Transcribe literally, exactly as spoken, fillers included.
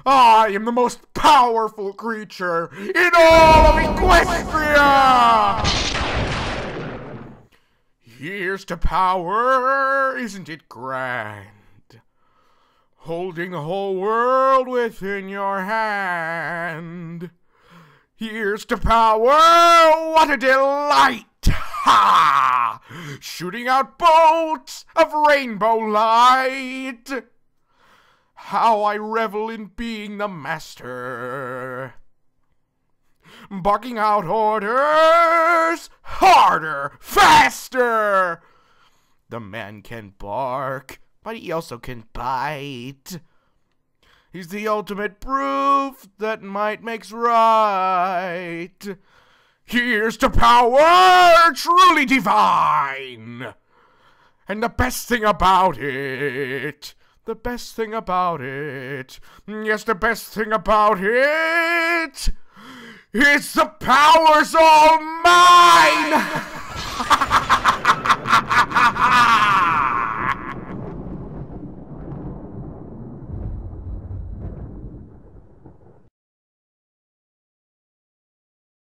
I am the most powerful creature in all of Equestria! Here's to power, isn't it grand? Holding the whole world within your hand. Here's to power, what a delight! Ha! Shooting out bolts of rainbow light. How I revel in being the master. Barking out orders, harder, faster. The man can bark, but he also can bite. He's the ultimate proof that might makes right. Here's to power, truly divine. And the best thing about it, the best thing about it, yes, the best thing about it, it's the power's all mine!